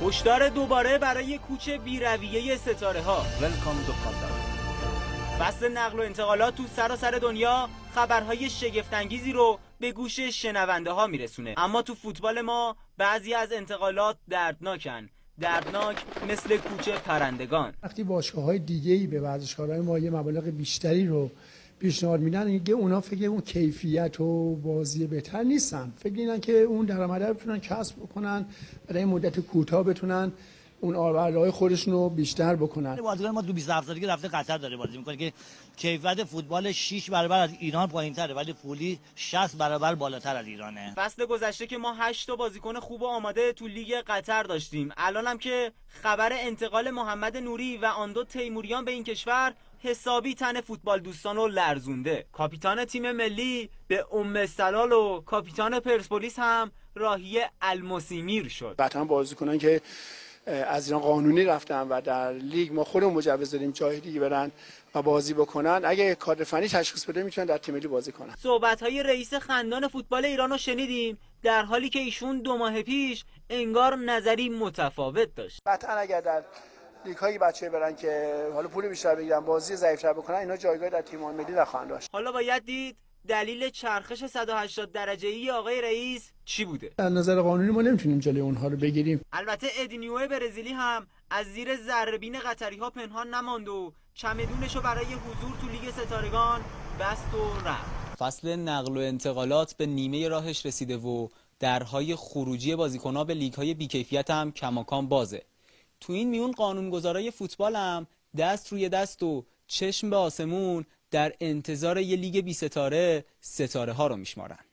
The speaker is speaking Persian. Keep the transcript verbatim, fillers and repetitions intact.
هشدار دوباره برای کوچ بی‌رویه ستاره ها. فصل نقل و انتقالات تو سراسر دنیا خبرهای شگفت‌انگیزی رو به گوش شنونده ها میرسونه، اما تو فوتبال ما بعضی از انتقالات دردناکن، دردناک مثل کوچ پرندگان. وقتی باشگاه‌های دیگه‌ای به ورزشکارهای ما یه مبالغ بیشتری رو پیشنهاد میدن، اینکه اونا فکر اون کیفیت و بازی بهتر نیستن، فکر اینن که اون درآمد رو بتونن کسب بکنن، برای مدت کوتاه بتونن اون آرورهای خودشون رو بیشتر بکنن. بازیکن ما تو بیست و هفت سالگی رفته قطر داره بازی میکنه که کیفیت فوتبال شش برابر از ایران پایین‌تره، ولی پولی شصت برابر بالاتر از ایرانه. فصل گذشته که ما هشت تا بازیکن خوب و آماده تو لیگ قطر داشتیم، الانم که خبر انتقال محمد نوری و آن دو تیموریان به این کشور حسابی تن فوتبال دوستان رو لرزونده. کاپیتان تیم ملی به ام سلال و کاپیتان پرسپولیس هم راهی المسیمیر شد. قطعا بازیکنان که از ایران قانونی رفتن و در لیگ ما خودمون مجوز دادیم جای دیگه برن و بازی بکنن، اگه کادر فنی تشخیص بده میتونن در تیم ملی بازی کنن. صحبت‌های رئیس خندان فوتبال ایران رو شنیدیم، در حالی که ایشون دو ماه پیش انگار نظری متفاوت داشت. قطعا اگر در لیگ های بچه‌ها برن که حالا پول بیشتر بگیرن، بازی ضعیف‌تر بکنن، اینا جایگاه در تیم ملی نخواهند داشت. حالا باید دید دلیل چرخش صد و هشتاد درجه‌ای آقای رئیس چی بوده؟ از نظر قانونی ما نمیتونیم جلوی اونها رو بگیریم. البته ادینیو برزیلی هم از زیر ذره‌بین قطری‌ها پنهان نماند و چمدونشو برای حضور تو لیگ ستارگان بست و رفت. فصل نقل و انتقالات به نیمه راهش رسیده و درهای خروجی بازیکن‌ها به لیگ‌های بی‌کیفیت هم کماکان بازه. تو این میون قانونگذارای فوتبال هم دست روی دست و چشم به آسمون در انتظار یه لیگ بی ستاره ستاره ها رو میشمارن.